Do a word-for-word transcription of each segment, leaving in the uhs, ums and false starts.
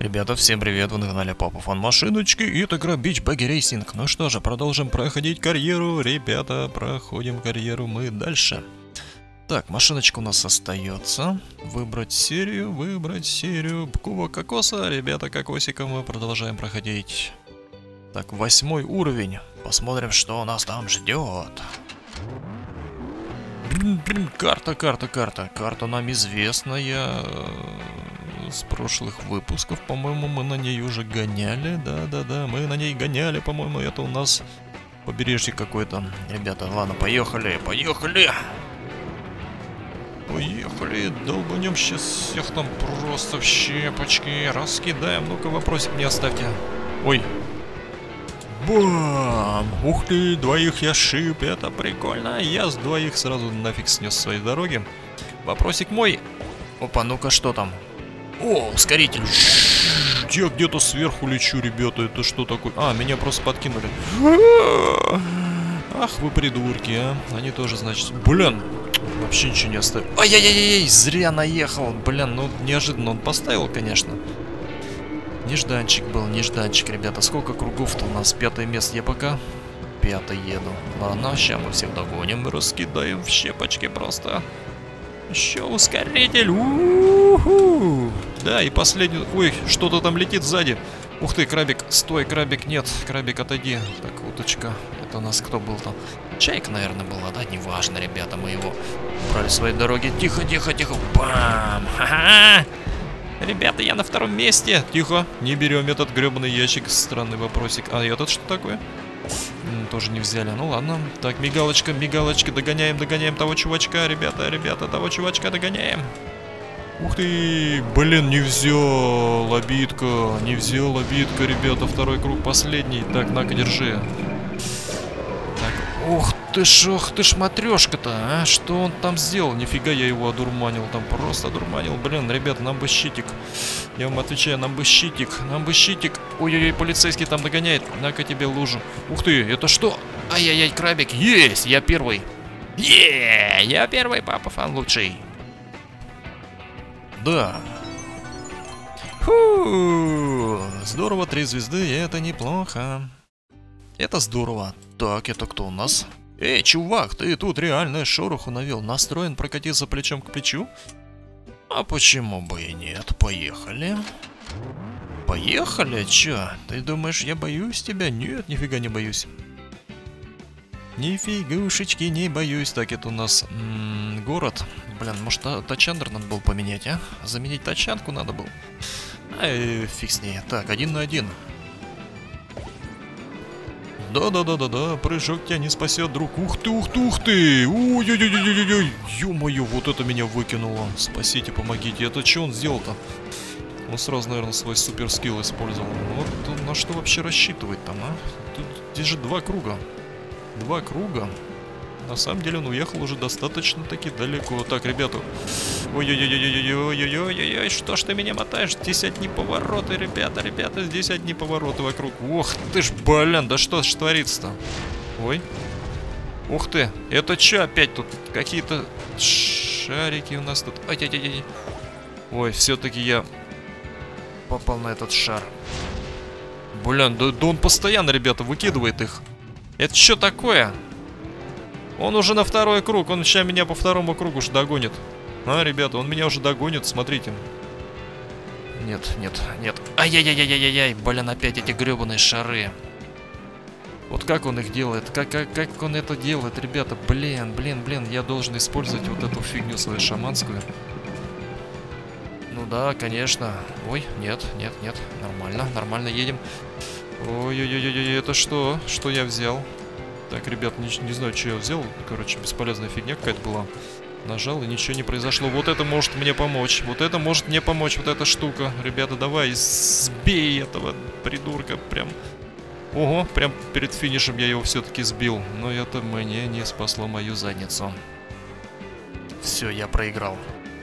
Ребята, всем привет, вы на канале Папа Фан Машиночки, и это игра Beach Buggy Racing. Ну что же, продолжим проходить карьеру, ребята, проходим карьеру мы дальше. Так, машиночка у нас остается. Выбрать серию, выбрать серию кубок кокоса. Ребята, кокосиком мы продолжаем проходить. Так, восьмой уровень. Посмотрим, что у нас там ждет. Блин, блин, карта, карта, карта. Карта нам известная. С прошлых выпусков, по-моему, мы на ней уже гоняли. Да-да-да, мы на ней гоняли, по-моему, это у нас побережье какое-то. Ребята, ладно, поехали, поехали! Поехали, долбанем сейчас всех там просто в щепочки. Раскидаем, ну-ка вопросик мне оставьте. Ой. Бам! Ух ты, двоих я шип, это прикольно. Я с двоих сразу нафиг снес свои дороги. Вопросик мой. Опа, ну-ка, что там? О, ускоритель. Я где-то сверху лечу, ребята. Это что такое? А, меня просто подкинули. Ах, вы придурки, а. Они тоже, значит... Блин, вообще ничего не оставил. Ай-яй-яй-яй, зря наехал. Блин, ну неожиданно он поставил, конечно. Нежданчик был, нежданчик, ребята. Сколько кругов-то у нас? Пятое место. Я пока пятый еду. Ладно, сейчас мы всех догоним и раскидаем в щепочки просто. Еще ускоритель. У-ху. Да, и последний... Ой, что-то там летит сзади. Ух ты, крабик. Стой, крабик, нет. Крабик, отойди. Так, уточка. Это у нас кто был там? Чайка, наверное, была, да? Неважно, ребята, мы его брали свои дороги. Тихо, тихо, тихо. Бам! Ха-ха! Ребята, я на втором месте. Тихо, не берем этот гребаный ящик. Странный вопросик. А этот что такое? М, тоже не взяли. Ну ладно. Так, мигалочка, мигалочка. Догоняем, догоняем того чувачка. Ребята, ребята, того чувачка догоняем. Ух ты, блин, не взял обидка. Не взял обидка, ребята. Второй круг последний. Так, на-ка, держи. Так, ух ты ж, ох ты ж матрешка-то, а? Что он там сделал? Нифига я его одурманил. Там просто одурманил. Блин, ребята, нам бы щитик. Я вам отвечаю, нам бы щитик. Нам бы щитик. Ой-ой-ой, полицейский там догоняет. На-ка тебе лужу. Ух ты, это что? Ай-яй-яй, крабик. Есть, я первый. Е, я первый, Папа Фан лучший. Да. Фу, здорово, три звезды, это неплохо. Это здорово. Так, это кто у нас? Эй, чувак, ты тут реально шороху навел. Настроен прокатиться плечом к плечу? А почему бы и нет? Поехали. Поехали? Чё? Ты думаешь, я боюсь тебя? Нет, нифига не боюсь. Нифигушечки не боюсь. Так, это у нас м -м, город. Блин, может, тачандр надо было поменять, а? Заменить тачанку надо было. Ай, фиг с ней. Так, один на один. Да-да-да-да-да, прыжок тебя не спасет, друг. Ух ты, ух ты, ух ты! Ой-ой-ой-ой-ой-ой! Ё-моё, вот это меня выкинуло. Спасите, помогите. Это что он сделал-то? Он сразу, наверное, свой супер скилл использовал. Вот он на что вообще рассчитывает там, а? Тут здесь же два круга. Два круга. На самом деле он уехал уже достаточно-таки далеко. Так, ребята. Ой-ой-ой-ой-ой-ой-ой-ой-ой, что ж ты меня мотаешь? Здесь одни повороты, ребята, ребята, здесь одни повороты вокруг. Ох ты ж, блин, да что ж творится-то? Ой. Ух ты, это что опять тут? Какие-то шарики у нас тут. Ай-яй-яй-яй. Ой, все-таки я попал на этот шар. Блин, да, да он постоянно, ребята, выкидывает их. Это что такое? Он уже на второй круг, он сейчас меня по второму кругу уж догонит. А, ребята, он меня уже догонит, смотрите. Нет, нет, нет. Ай-яй-яй-яй-яй-яй, блин, опять эти гребаные шары. Вот как он их делает, как, как, как он это делает, ребята, блин, блин, блин, я должен использовать вот эту фигню свою шаманскую. Ну да, конечно. Ой, нет, нет, нет, нормально, нормально едем. Ой-ой-ой-ой, это что? Что я взял? Так, ребят, не, не знаю, что я взял. Короче, бесполезная фигня какая-то была. Нажал, и ничего не произошло. Вот это может мне помочь. Вот это может мне помочь, вот эта штука. Ребята, давай, сбей этого придурка. Прям... Ого, прям перед финишем я его все-таки сбил. Но это мне не спасло мою задницу. Все, я проиграл.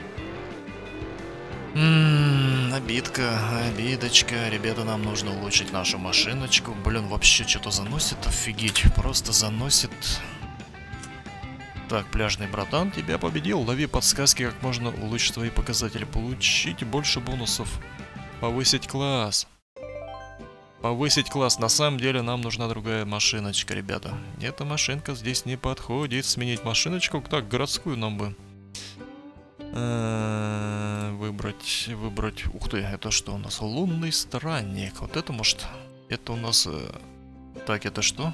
Ммм, обидка, обидочка. Ребята, нам нужно улучшить нашу машиночку. Блин, вообще что-то заносит, офигеть. Просто заносит. Так, пляжный братан, тебя победил. Лови подсказки, как можно улучшить твои показатели. Получить больше бонусов. Повысить класс. Повысить класс. На самом деле нам нужна другая машиночка, ребята. Эта машинка здесь не подходит. Сменить машиночку. Так, городскую нам бы. Выбрать, выбрать. Ух ты, это что у нас? Лунный странник. Вот это может... Это у нас... Так, это что?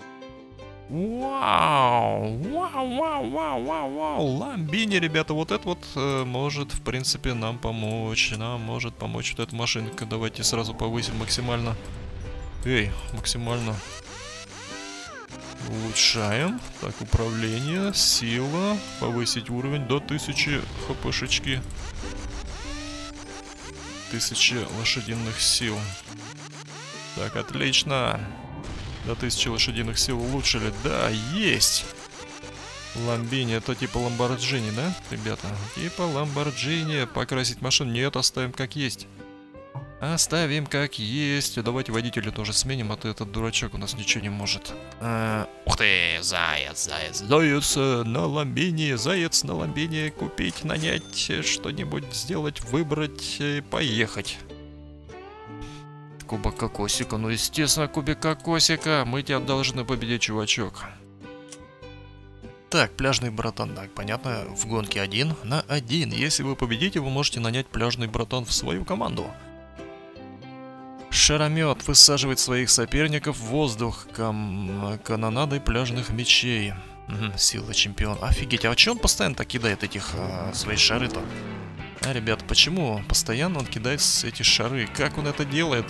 Вау! Вау, вау, вау, вау, вау! Ламбини, ребята, вот это вот э, может, в принципе, нам помочь. Нам может помочь вот эта машинка. Давайте сразу повысим максимально. Эй, максимально. Улучшаем. Так, управление, сила. Повысить уровень до тысячи хпшечки. Тысячи лошадиных сил. Так, отлично. До тысячи лошадиных сил улучшили. Да, есть. Ламбини, это типа Ламборджини, да, ребята? Типа Ламборджини. Покрасить машину? Нет, оставим как есть. Оставим как есть. Давайте водителя тоже сменим, а то этот дурачок у нас ничего не может. А, ух ты, заяц, заяц. Заяц на Ламбини, заяц на Ламбини. Купить, нанять, что-нибудь сделать, выбрать, поехать. Кубок кокосика, ну естественно, кубик кокосика. Мы тебя должны победить, чувачок. Так, пляжный братан, так, понятно, в гонке один на один. Если вы победите, вы можете нанять пляжный братан в свою команду. Шаромет высаживает своих соперников в воздух кам канонадой пляжных мечей. Угу, сила чемпион. Офигеть, а че он постоянно так кидает этих а, свои шары-то? А, ребят, почему постоянно он кидает эти шары? Как он это делает?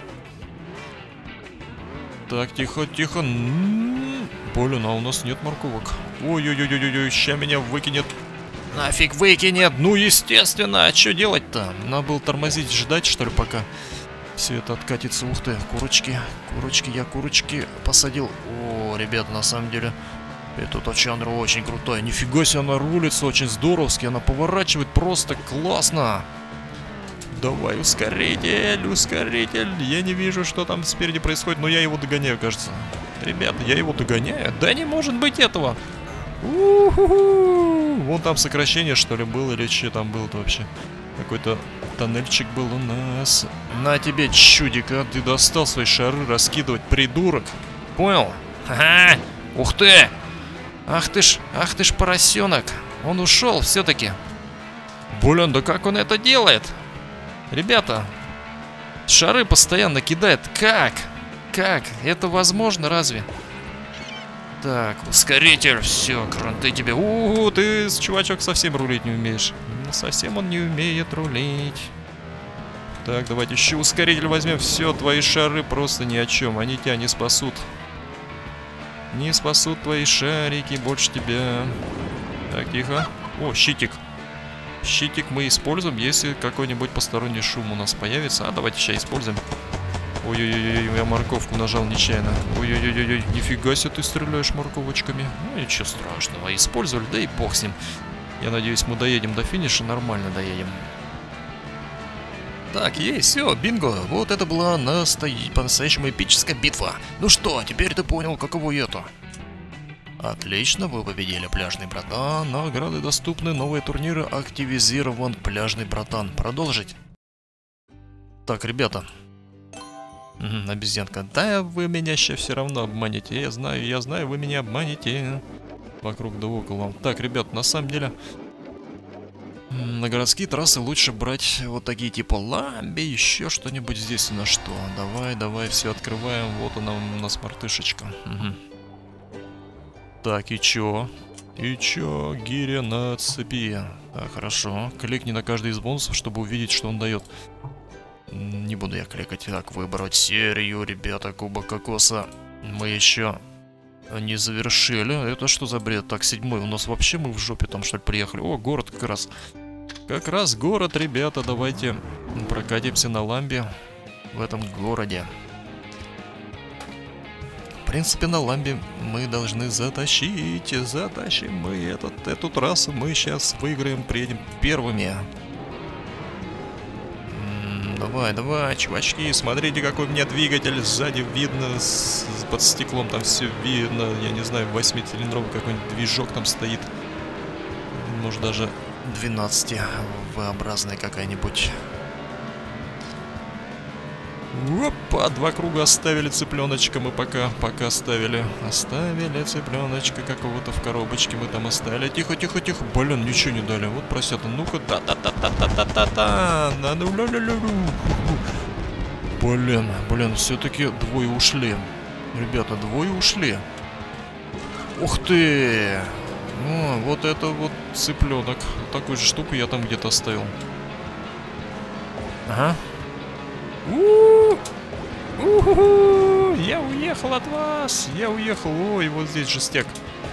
Так, тихо, тихо. Блин, а у нас нет морковок. Ой-ой-ой-ой-ой, ща меня выкинет. Нафиг выкинет. Ну, естественно, а что делать-то? Надо было тормозить, ждать, что ли, пока все это откатится. Ух ты, курочки, курочки, я курочки посадил. О, ребята, на самом деле, эта тачанра очень крутая. Нифига себе, она рулится очень здоровски, она поворачивает просто классно. Давай, ускоритель, ускоритель. Я не вижу, что там спереди происходит, но я его догоняю, кажется. Ребята, я его догоняю? Да не может быть этого. У-ху-ху. Вон там сокращение, что ли, было, или что там было-то вообще? Какой-то тоннельчик был у нас. На тебе, чудик, а ты достал свои шары раскидывать, придурок. Понял? Ага. Ух ты. Ах ты ж, ах ты ж поросенок. Он ушел все-таки. Блин, да как он это делает? Ребята, шары постоянно кидает. Как? Как? Это возможно, разве? Так, ускоритель. Все, кранты тебе. У-у-у, ты, чувачок, совсем рулить не умеешь. Совсем он не умеет рулить. Так, давайте еще ускоритель возьмем. Все, твои шары просто ни о чем. Они тебя не спасут. Не спасут твои шарики больше тебя. Так, тихо. О, щитик. Щитик мы используем, если какой-нибудь посторонний шум у нас появится. А давайте сейчас используем. Ой-ой-ой, я морковку нажал нечаянно. Ой-ой-ой, нифига себе ты стреляешь морковочками. Ну ничего страшного, использовали, да и бог с ним. Я надеюсь, мы доедем до финиша, нормально доедем. Так, есть, все, бинго. Вот это была настоя... по-настоящему эпическая битва. Ну что, теперь ты понял, каково это. Отлично, вы победили, пляжный братан. Награды доступны, новые турниры активизирован, пляжный братан. Продолжить. Так, ребята. Угу, обезьянка. Да, вы меня сейчас все равно обманете. Я знаю, я знаю, вы меня обманете. Вокруг да около. Так, ребят, на самом деле... На городские трассы лучше брать вот такие типа ламби, еще что-нибудь здесь у нас что. Давай, давай, все открываем. Вот она у нас мартышечка. Угу. Так, и чё? И чё? Гиря на цепи. Так, хорошо. Кликни на каждый из бонусов, чтобы увидеть, что он дает. Не буду я кликать. Так, выбрать серию, ребята, кубок кокоса. Мы еще не завершили. Это что за бред? Так, седьмой. У нас вообще мы в жопе там, что ли, приехали? О, город как раз. Как раз город, ребята. Давайте прокатимся на ламбе в этом городе. В принципе, на ламбе мы должны затащить. Затащим мы этот, эту трассу. Мы сейчас выиграем, приедем первыми. М-м, давай, давай, чувачки. Смотрите, какой у меня двигатель. Сзади видно, с, под стеклом там все видно. Я не знаю, восьмицилиндровый какой-нибудь движок там стоит. Может, даже двенадцати-V-образная какая-нибудь. Опа, два круга оставили цыпленочка мы пока, пока оставили. Оставили цыпленочка какого-то в коробочке мы там оставили. Тихо, тихо, тихо. Блин, ничего не дали. Вот просят. Ну-ка, та-та-та-та-та-та-та-та. Блин, блин, все-таки двое ушли. Ребята, двое ушли. Ух ты! Ну, вот это вот цыпленок. Такую же штуку я там где-то оставил. Ага. У-у-у! Я уехал от вас! Я уехал! Ой, вот здесь жестяк.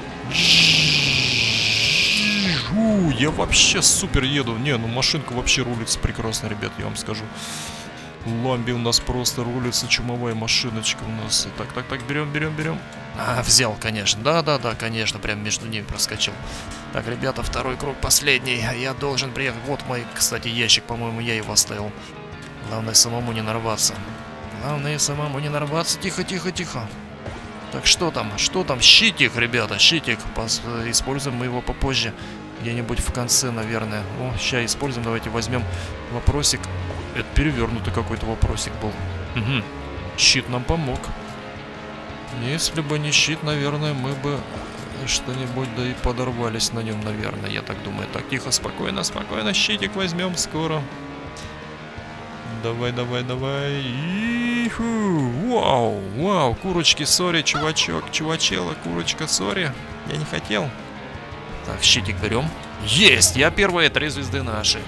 Я вообще супер еду. Не, ну машинка вообще рулится прекрасно, ребят, я вам скажу. Ламби у нас просто рулится, чумовая машиночка у нас. Так, так, так, берем, берем, берем. А, взял, конечно. Да-да-да, конечно, прям между ними проскочил. Так, ребята, второй круг, последний. Я должен приехать. Вот мой, кстати, ящик, по-моему, я его оставил. Главное, самому не нарваться. Главное, самому не нарваться. Тихо, тихо, тихо. Так, что там? Что там? Щитик, ребята, щитик. Пос используем мы его попозже. Где-нибудь в конце, наверное. О, сейчас используем. Давайте возьмем вопросик. Это перевернутый какой-то вопросик был. Угу. Щит нам помог. Если бы не щит, наверное, мы бы что-нибудь да и подорвались на нем, наверное. Я так думаю. Так, тихо, спокойно, спокойно. Щитик возьмем скоро. Давай, давай, давай. И-ху. Вау, вау, курочки, сори, чувачок, чувачела, курочка, сори. Я не хотел. Так, щитик берем. Есть, я первая, три звезды наши.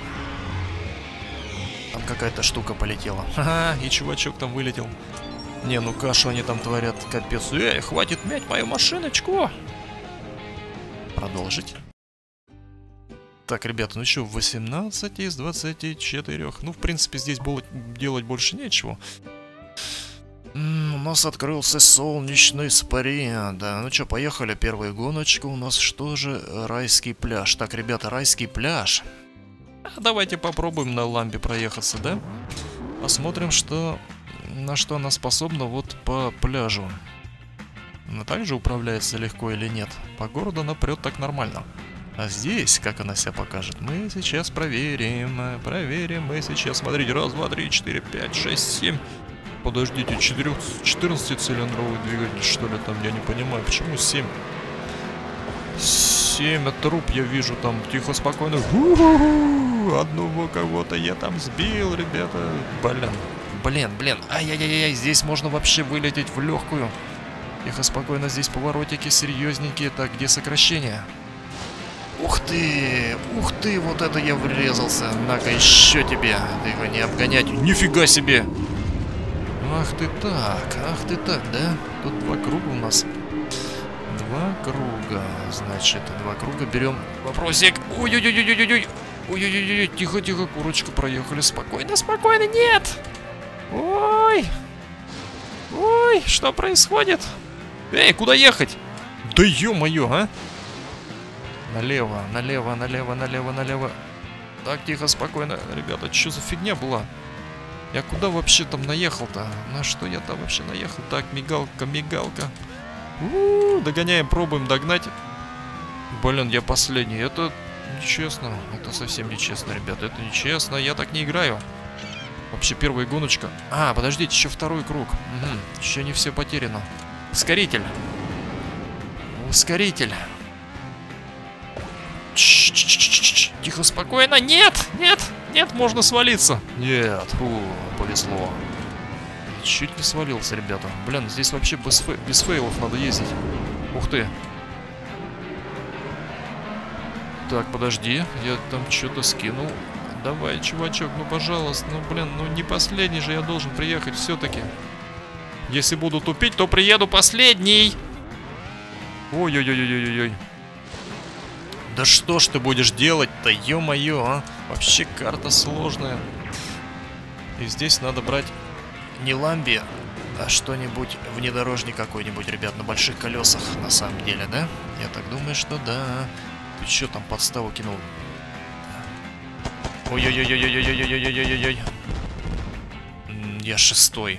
Там какая-то штука полетела. Ха-ха, и чувачок там вылетел. Не, ну кашу они там творят, капец. Эй, хватит мять мою машиночку. Продолжить. Так, ребята, ну что, восемнадцать из двадцати четырёх. Ну, в принципе, здесь было делать больше нечего. М-м, у нас открылся солнечный спарен. Да, ну что, поехали. Первая гоночка у нас что же? Райский пляж. Так, ребята, райский пляж. А давайте попробуем на ламбе проехаться, да? Посмотрим, что... на что она способна вот по пляжу. Она также управляется легко или нет? По городу она прет так нормально. А здесь, как она себя покажет, мы сейчас проверим. Проверим мы сейчас. Смотрите, раз, два, три, четыре, пять, шесть, семь. Подождите, четырнадцатицилиндровый двигатель, что ли, там? Я не понимаю, почему семь? семь труб я вижу там. Тихо, спокойно. У-ху-ху! Одного кого-то я там сбил, ребята. Блин, блин, блин. Ай-яй-яй-яй, здесь можно вообще вылететь в легкую. Тихо, спокойно, здесь поворотики серьезненькие. Так, где сокращение? Ух ты, ух ты, вот это я врезался. На-ка, еще тебе. Ты его не обгонять. Нифига себе. Ах ты так, ах ты так, да? Тут два круга у нас. Два круга. Значит, два круга берем. Вопросик. Ой-ой-ой-ой-ой-ой. Ой-ой-ой-ой. Тихо-тихо, курочка, проехали. Спокойно, спокойно. Нет. Ой. Ой, что происходит? Эй, куда ехать? Да ё-моё, а? Налево, налево, налево, налево, налево. Так, тихо, спокойно. Ребята, что за фигня была? Я куда вообще там наехал-то? На что я там вообще наехал? Так, мигалка, мигалка. У-у-у, догоняем, пробуем догнать. Блин, я последний. Это нечестно. Это совсем нечестно, ребята. Это нечестно. Я так не играю. Вообще первая гоночка. А, подождите, еще второй круг. Угу. Еще не все потеряно. Ускоритель. Ускоритель. Ч-ч-ч-ч-ч. Тихо, спокойно. Нет, нет, нет, можно свалиться. Нет, фу, повезло. Чуть не свалился, ребята. Блин, здесь вообще без, фей без фейлов надо ездить. Ух ты. Так, подожди, я там что-то скинул. Давай, чувачок, ну пожалуйста, ну блин, ну не последний же я должен приехать все-таки. Если буду тупить, то приеду последний. Ой-ой-ой-ой-ой-ой. Да что ж ты будешь делать-то, ё-моё, а? Вообще карта сложная. И здесь надо брать не ламби, а что-нибудь, внедорожник какой-нибудь, ребят, на больших колесах, на самом деле, да? Я так думаю, что да. Ты что там подставу кинул? Ой-ой-ой-ой-ой-ой-ой-ой-ой-ой-ой-ой-ой. Я шестой.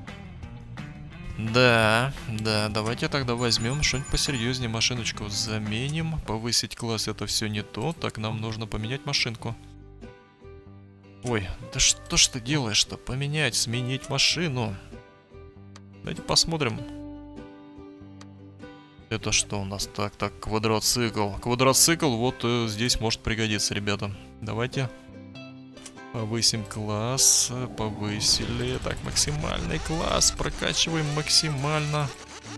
Да, да, давайте тогда возьмем что-нибудь посерьезнее, машиночку заменим. Повысить класс — это все не то. Так, нам нужно поменять машинку. Ой, да что ж ты делаешь-то? Поменять, сменить машину. Давайте посмотрим. Это что у нас? Так, так, квадроцикл. Квадроцикл вот э, здесь может пригодиться, ребята. Давайте повысим класс. Повысили. Так, максимальный класс. Прокачиваем максимально.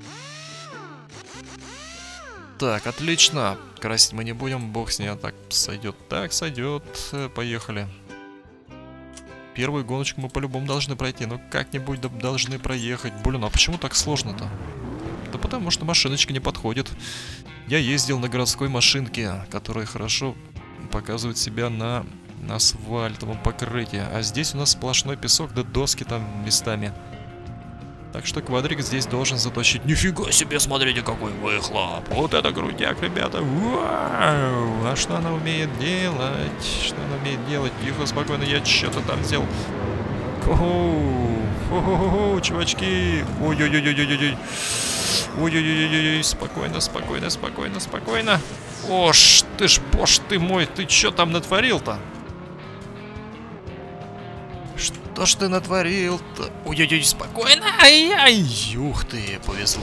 Так, отлично. Красить мы не будем, бог с ней. Так, сойдет. Так, сойдет. Поехали. Первую гоночку мы по-любому должны пройти. Но как-нибудь должны проехать. Блин, а почему так сложно-то? Да потому что машиночка не подходит. Я ездил на городской машинке, которая хорошо показывает себя на, на асфальтовом покрытии. А здесь у нас сплошной песок, да доски там местами. Так что квадрик здесь должен заточить. Нифига себе, смотрите, какой выхлоп. Вот это крутяк, ребята. Вау! А что она умеет делать? Что она умеет делать? Тихо, спокойно, я что-то там сделал. Хо-хо-хо, чувачки. Ой-ой-ой-ой-ой-ой. Ой-ой-ой-ой-ой. Спокойно, спокойно, спокойно, спокойно. Ош, ты ж, боже ты мой, ты чё там натворил-то? Что ж ты натворил-то? Ой-ой-ой, спокойно. Ай-яй. Ух ты, повезло.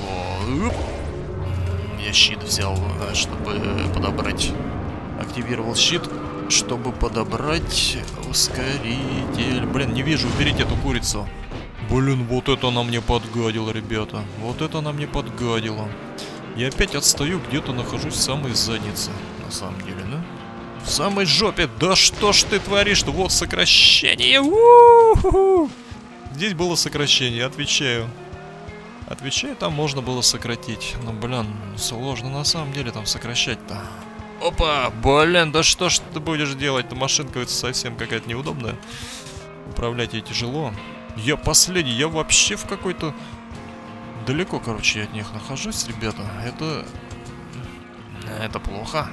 Я щит взял, чтобы подобрать. Активировал щит, чтобы подобрать ускоритель. Блин, не вижу, уберите эту курицу. Блин, вот это она мне подгадила, ребята. Вот это она мне подгадила. Я опять отстаю, где-то нахожусь в самой заднице. На самом деле, да? В самой жопе. Да что ж ты творишь-то? Вот сокращение. У-ху-ху. Здесь было сокращение, отвечаю. Отвечаю, там можно было сократить. Но, блин, сложно на самом деле там сокращать-то. Опа, блин, да что ж ты будешь делать-то? Машинка это совсем какая-то неудобная. Управлять ей тяжело. Я последний, я вообще в какой-то... Далеко, короче, я от них нахожусь, ребята. Это... Это плохо.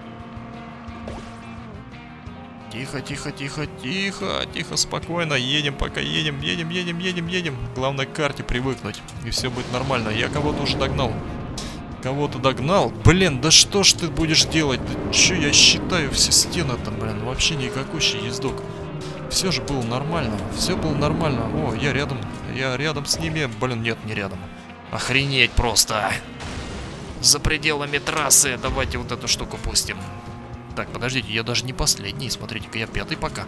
Тихо, тихо, тихо, тихо, тихо, спокойно. Едем, пока едем, едем, едем, едем, едем. Главное к карте привыкнуть, и все будет нормально. Я кого-то уже догнал. Кого-то догнал. Блин, да что ж ты будешь делать? Да че, я считаю все стены там, блин. Вообще никакущий ездок. Все же было нормально. Все было нормально. О, я рядом. Я рядом с ними. Блин, нет, не рядом. Охренеть просто. За пределами трассы. Давайте вот эту штуку пустим. Так, подождите, я даже не последний. Смотрите-ка, я пятый пока.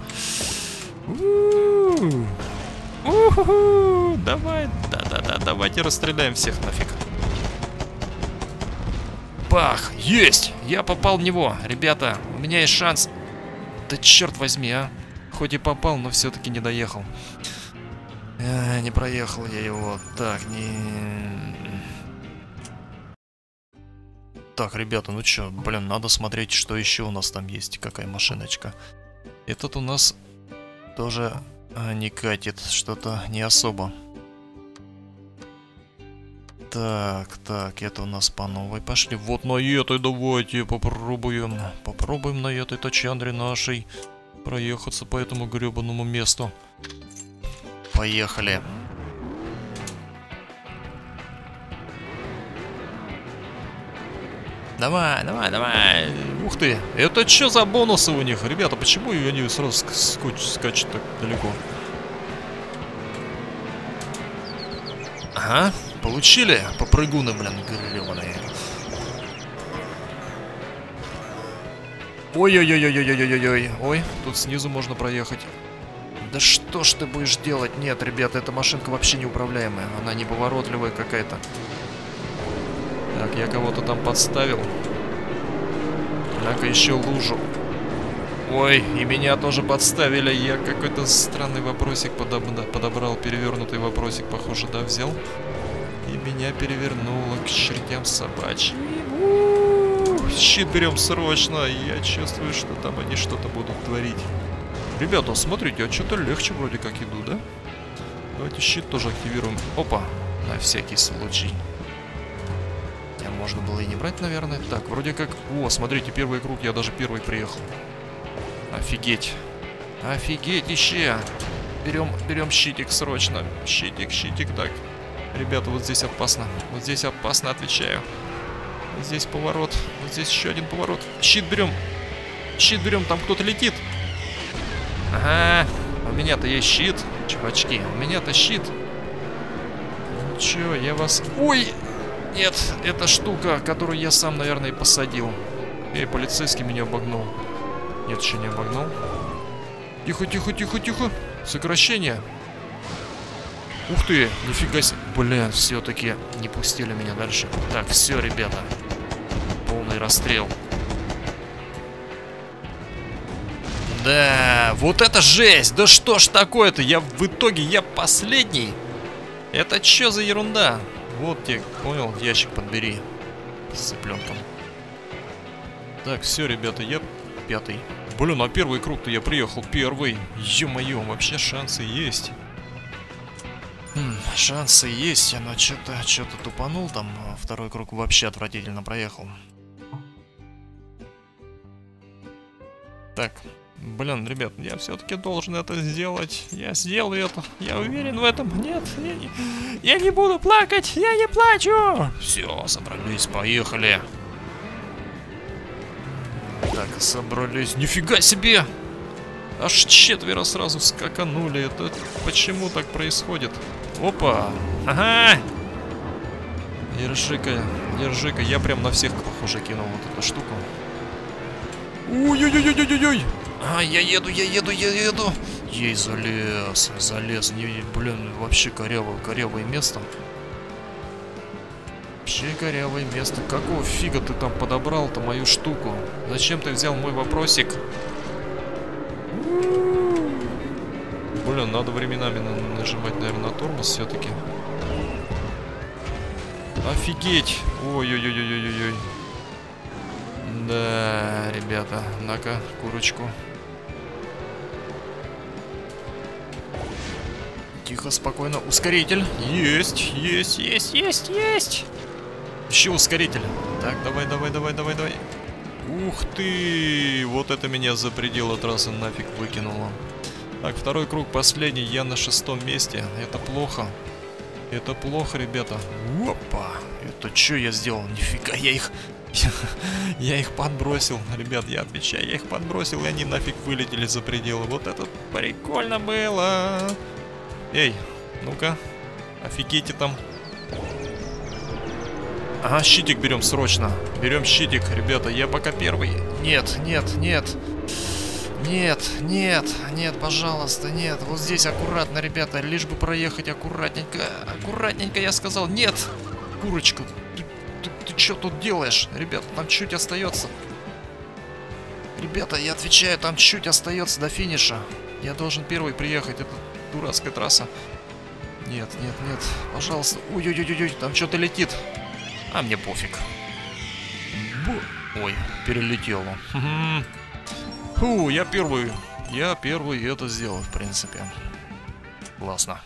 У-ху-ху. Давай, да-да-да, давайте расстреляем всех нафиг. Бах! Есть! Я попал в него. Ребята, у меня есть шанс. Да черт возьми, а. Хоть и попал, но все-таки не доехал. А, не проехал я его. Так, не... Так, ребята, ну чё, блин, надо смотреть, что еще у нас там есть. Какая машиночка. Этот у нас тоже а, не катит. Что-то не особо. Так, так, это у нас по новой пошли. Вот на этой давайте попробуем. Попробуем на этой тачандре нашей проехаться по этому гребаному месту. Поехали. Давай, давай, давай. Ух ты. Это что за бонусы у них? Ребята, почему они сразу ск скачут так далеко? Ага, получили попрыгуны, блин, гребаные. Ой-ой-ой-ой-ой-ой-ой-ой. Ой, тут снизу можно проехать. Да что ж ты будешь делать? Нет, ребята, эта машинка вообще неуправляемая. Она неповоротливая какая-то. Так, я кого-то там подставил. Так, еще лужу. Ой, и меня тоже подставили. Я какой-то странный вопросик подоб- подобрал. Перевернутый вопросик, похоже, да, взял. И меня перевернуло к чертям собачьим. Щит берем срочно. Я чувствую, что там они что-то будут творить. Ребята, смотрите, а что-то легче вроде как иду, да? Давайте щит тоже активируем. Опа, на всякий случай. А можно было и не брать, наверное. Так, вроде как... О, смотрите, первый круг, я даже первый приехал. Офигеть. Офигеть еще. Берем, берем щитик срочно. Щитик, щитик, так. Ребята, вот здесь опасно. Вот здесь опасно, отвечаю. Вот здесь поворот. Вот здесь еще один поворот. Щит берем. Щит берем, там кто-то летит. Ага. У меня-то есть щит, чувачки. У меня-то щит. Ну чё, я вас... Ой! Нет, это штука, которую я сам, наверное, и посадил. Эй, полицейский меня обогнул. Нет, еще не обогнул. Тихо, тихо, тихо, тихо. Сокращение. Ух ты, нифига себе. Блин, все-таки не пустили меня дальше. Так, все, ребята. Полный расстрел. Да, вот это жесть. Да что ж такое-то? Я в итоге, я последний. Это что за ерунда? Вот тебе, понял, ящик подбери. С цыпленком. Так, все, ребята, я пятый. Блин, на первый круг-то я приехал первый. Ё-моё, вообще шансы есть. Хм, шансы есть, но что-то что-то тупанул там. Второй круг вообще отвратительно проехал. Так, блин, ребят, я все-таки должен это сделать. Я сделаю это. Я уверен в этом. Нет, я не, я не буду плакать. Я не плачу. Все, собрались, поехали. Так, собрались. Нифига себе! Аж четверо сразу скаканули. Это почему так происходит? Опа! Ага! Держи-ка, держи-ка. Я прям на всех, похоже, кинул вот эту штуку. Ой-ой-ой-ой-ой-ой! А, я еду, я еду, я еду! Ей, залез, залез. Не, блин, вообще корявое, корявое место. Вообще корявое место. Какого фига ты там подобрал-то мою штуку? Зачем ты взял мой вопросик? Блин, надо временами нажимать, наверное, на тормоз все-таки. Офигеть! Ой-ой-ой-ой-ой-ой. Да, ребята, на-ка, курочку. Тихо, спокойно. Ускоритель. Есть, есть, есть, есть, есть. Еще ускоритель. Так, давай, давай, давай, давай, давай. Ух ты! Вот это меня за пределы трассы нафиг выкинуло. Так, второй круг, последний. Я на шестом месте. Это плохо. Это плохо, ребята. Опа! Это что я сделал? Нифига, я их... Я их подбросил. Ребят, я отвечаю, я их подбросил, и они нафиг вылетели за пределы. Вот это прикольно было. Эй, ну-ка. Офигейте там. Ага, щитик берем срочно. Берем щитик, ребята, я пока первый. Нет, нет, нет. Нет, нет, нет, пожалуйста, нет. Вот здесь аккуратно, ребята, лишь бы проехать аккуратненько. Аккуратненько, я сказал. Нет, курочка, ты, ты, ты что тут делаешь? Ребята, там чуть остается. Ребята, я отвечаю, там чуть остается до финиша. Я должен первый приехать, это дурацкая трасса. Нет, нет, нет, пожалуйста. Ой-ой-ой-ой, там что-то летит. А мне пофиг. Ой, перелетело. Фу, я первый. Я первый это сделал, в принципе. Классно.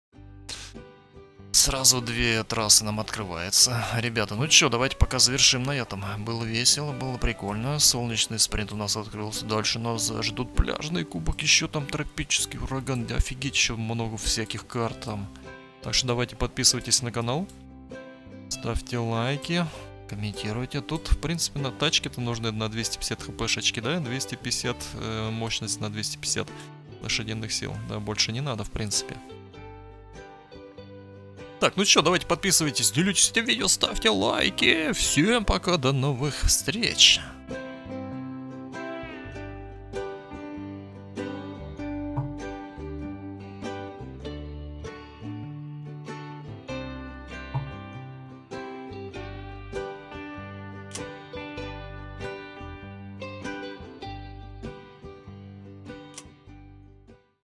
Сразу две трассы нам открывается. Ребята, ну что, давайте пока завершим на этом. Было весело, было прикольно. Солнечный спринт у нас открылся. Дальше нас ждут пляжный кубок. Еще там тропический ураган. Да офигеть, еще много всяких карт там. Так что давайте подписывайтесь на канал. Ставьте лайки. Комментируйте. Тут, в принципе, на тачке-то нужно на двести пятьдесят хпшечки, да? двести пятьдесят э, мощность на двести пятьдесят лошадиных сил. Да, больше не надо, в принципе. Так, ну что, давайте подписывайтесь, делитесь этим видео, ставьте лайки. Всем пока, до новых встреч.